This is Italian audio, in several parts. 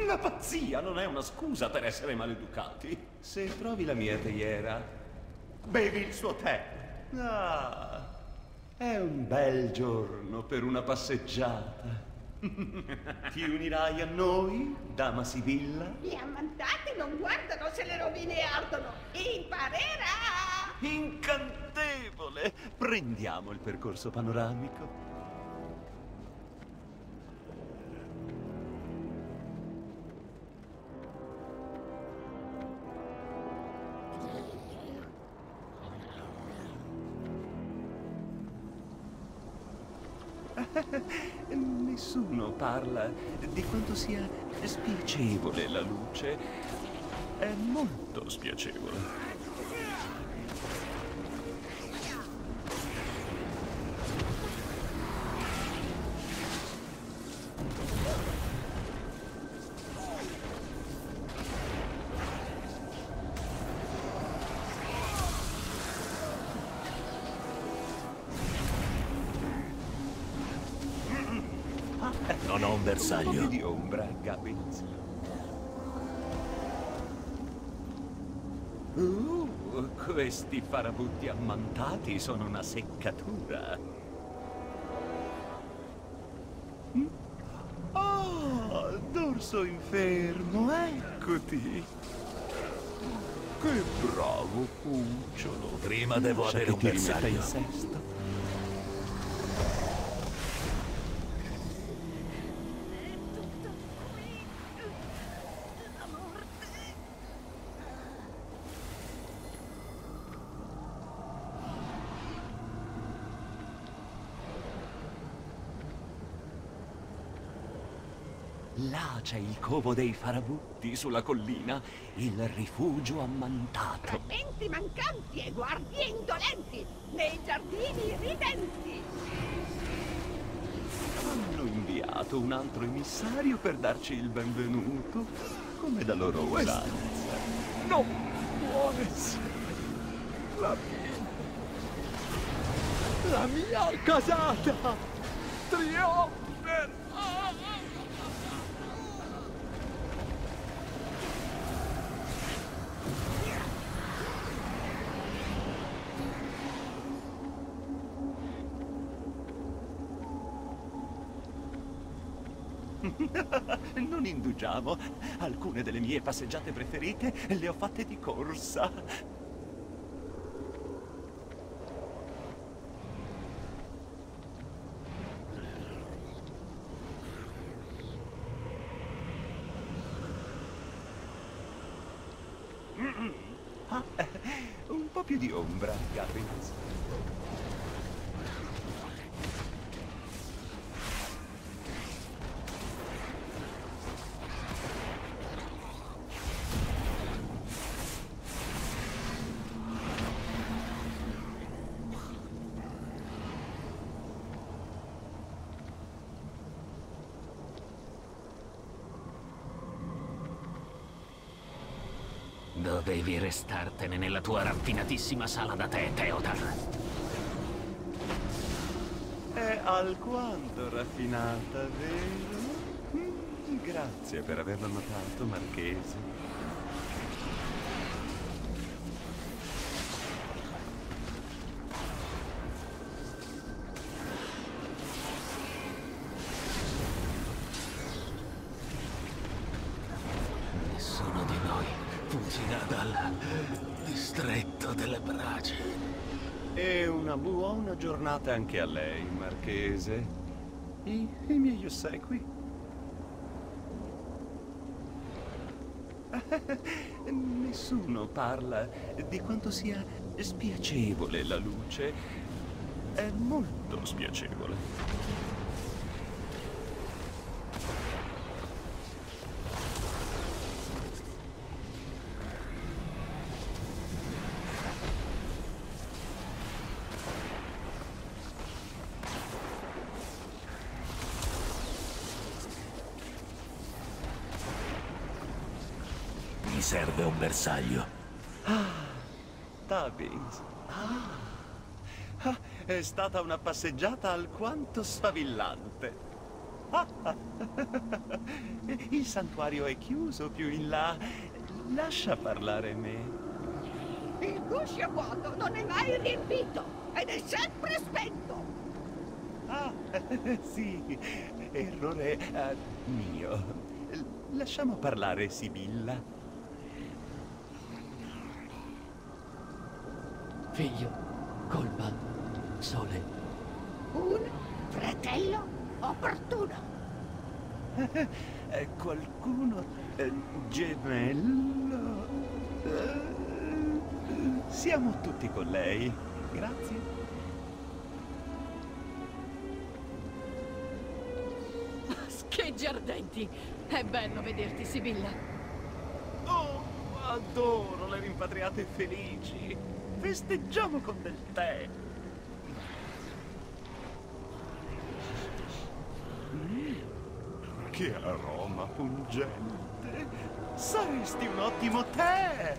La pazzia non è una scusa per essere maleducati. Se trovi la mia teiera, bevi il suo tè. Ah, è un bel giorno per una passeggiata. Ti unirai a noi, dama Sibilla? Gli ammantati non guardano se le rovine ardono. Imparerà! Incantevole! Prendiamo il percorso panoramico. Nessuno parla di quanto sia spiacevole la luce. È molto spiacevole. Non ho un bersaglio. Un po' più di ombra, Gabbins. Questi farabutti ammantati sono una seccatura. Oh, dorso infermo, eccoti. Che bravo cucciolo. Prima devo Lascia avere che un ti rimetta bersaglio. in sesto. La morte! Là c'è il covo dei farabutti sulla collina, il rifugio ammantato. Frammenti mancanti e guardie indolenti nei giardini ridenti. Hanno inviato un altro emissario per darci il benvenuto, come da loro usanza. Non può essere la mia casata! Trionfer! Non indugiamo. Alcune delle mie passeggiate preferite le ho fatte di corsa. Un po' più di ombra, Gabbins. Dovevi restartene nella tua raffinatissima sala da tè, Theodar. È alquanto raffinata, vero? Grazie per averlo notato, Marchese. Nessuno di noi fuggirà dal distretto delle braci. E una buona giornata anche a lei, Marchese. I miei ossequi? Nessuno parla di quanto sia spiacevole la luce. È molto spiacevole. Mi serve un bersaglio. Tubbins. È stata una passeggiata alquanto sfavillante. Il santuario è chiuso più in là. Lascia parlare me. Il guscio vuoto non è mai riempito ed è sempre spento. Ah, sì, errore mio. Lasciamo parlare Sibilla. Figlio, colpa, sole. Un fratello opportuno. Qualcuno gemello. Siamo tutti con lei. Grazie. Scheggi ardenti! È bello vederti, Sibilla. Oh, adoro le rimpatriate felici. Festeggiamo con del tè. Che aroma pungente. Saresti un ottimo tè.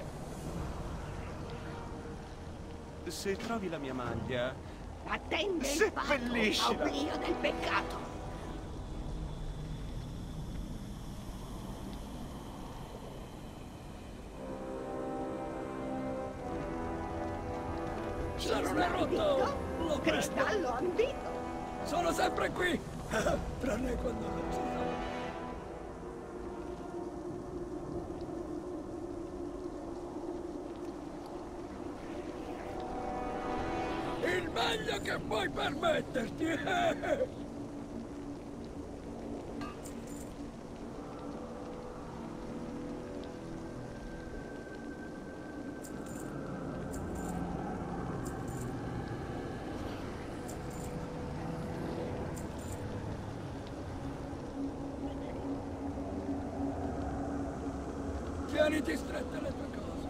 Se trovi la mia maglia, Attende il seppelliscila. oblio del peccato. Sono rotto! Lo Cristallo ambito. Sono sempre qui! Tranne quando non ci sono. Il meglio che puoi permetterti! Tieniti strette le tue cose.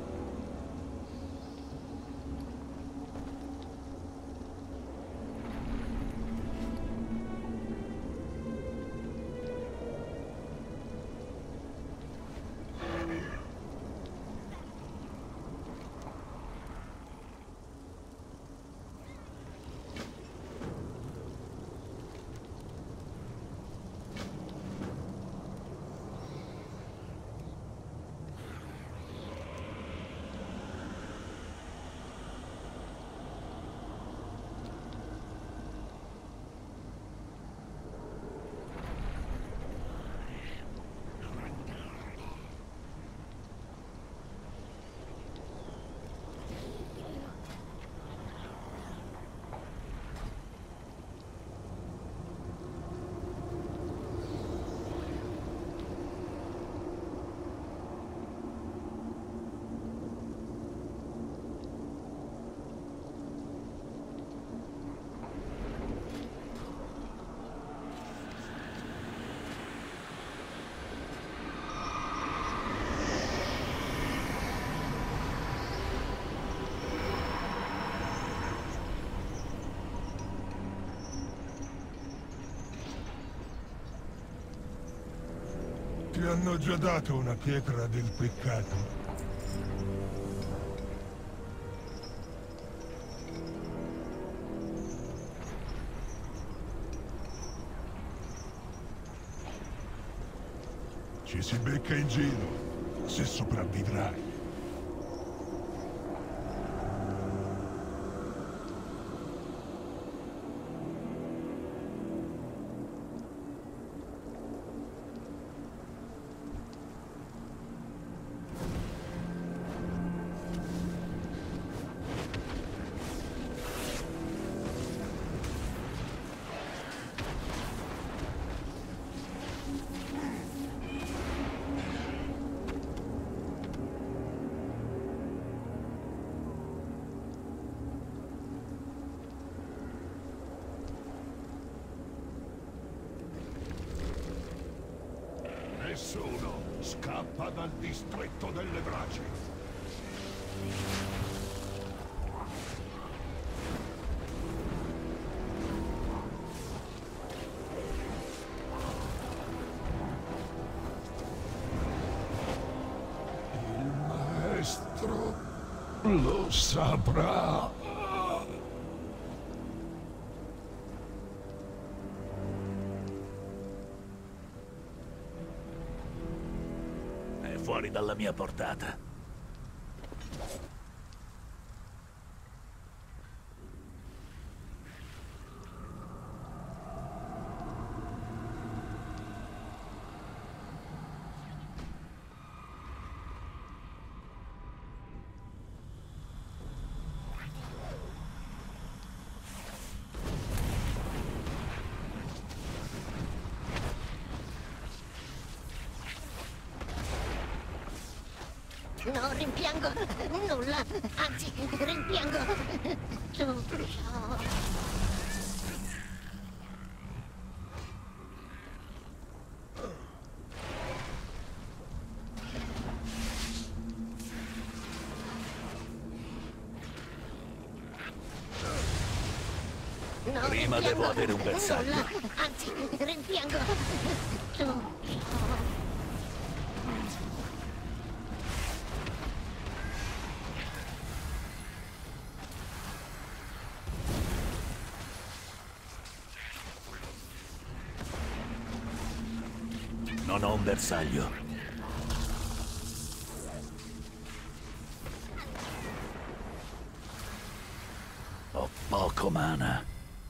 Ti hanno già dato una pietra del peccato? Ci si becca in giro, se sopravvivrai. Nessuno scappa dal distretto delle braci. Il maestro lo saprà. fuori dalla mia portata. Non rimpiango nulla, anzi, rimpiango tutto. Non Prima devo rimpiango avere un bersaglio. nulla, anzi, rimpiango tutto. Non ho un bersaglio. Ho poco mana.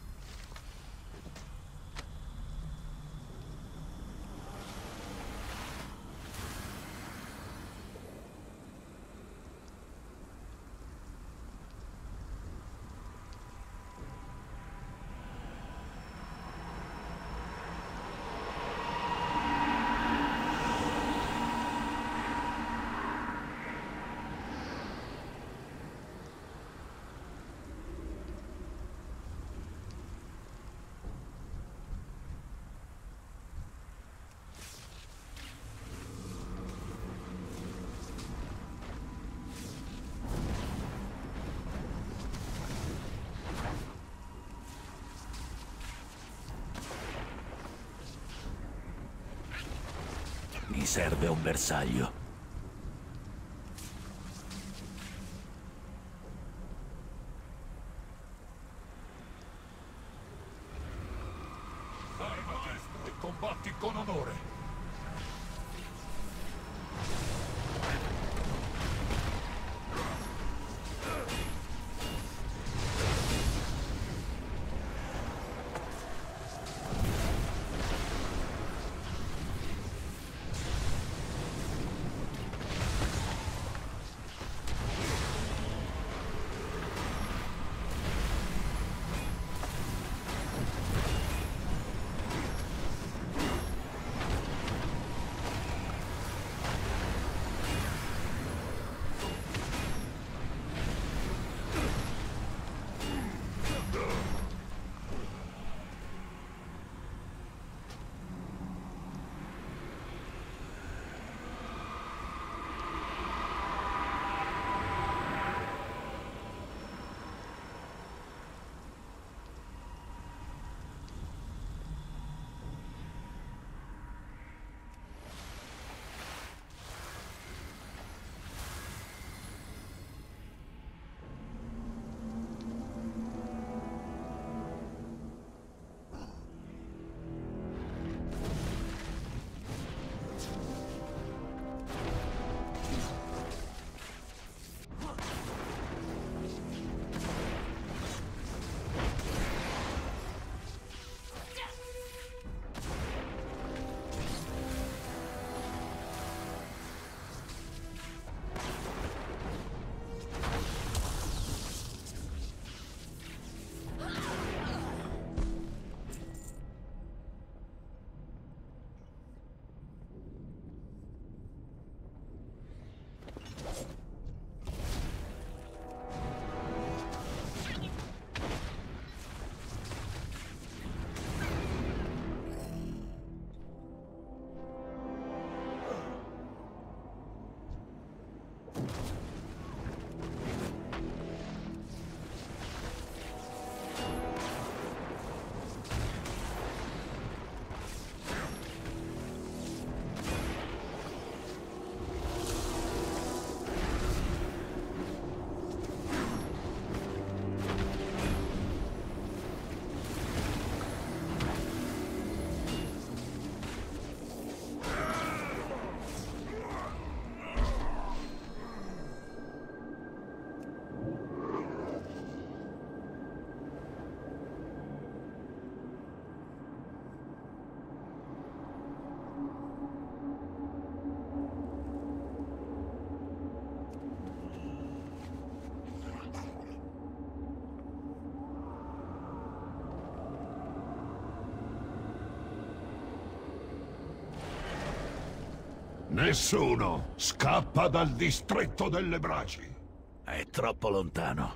Mi serve un bersaglio. Armati e combatti con onore. Nessuno scappa dal distretto delle braci. È troppo lontano.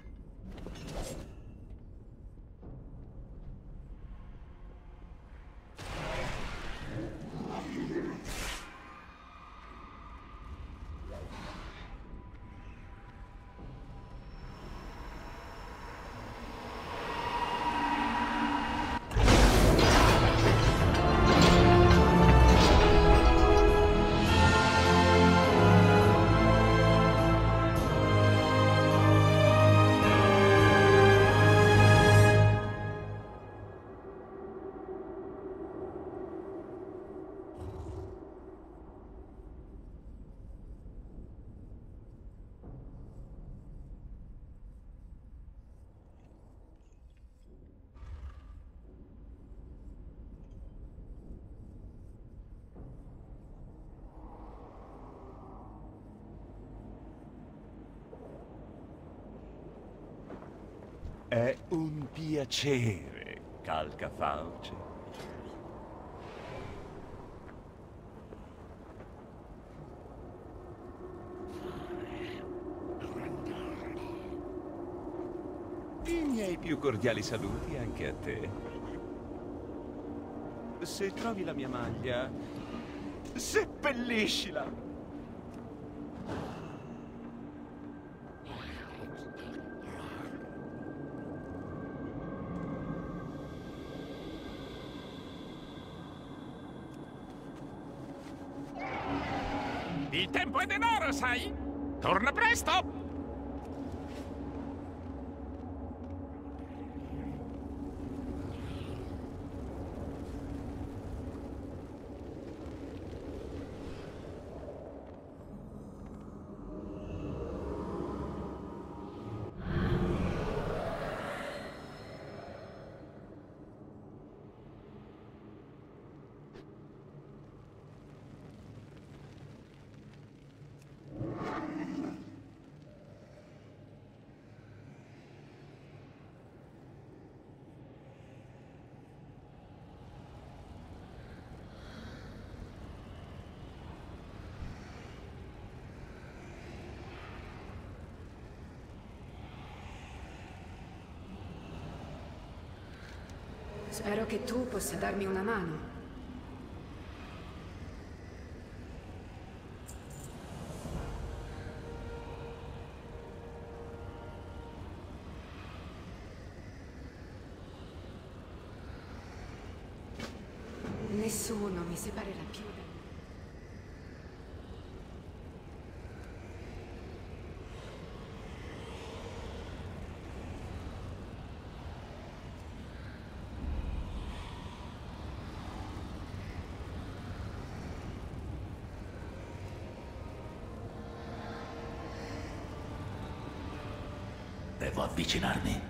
È un piacere, Calcafalce. I miei più cordiali saluti anche a te. Se trovi la mia maglia, seppelliscila! Il tempo è denaro, sai? Torna presto! Spero che tu possa darmi una mano. Nessuno mi separerà più da... Devo avvicinarmi.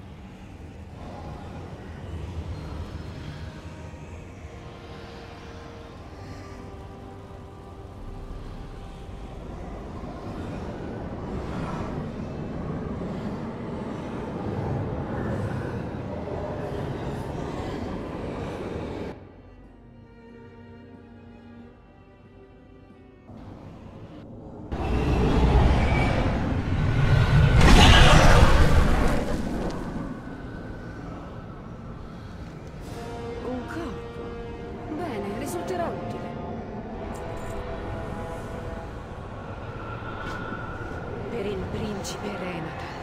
Risulterà utile. Per il principe Renatar.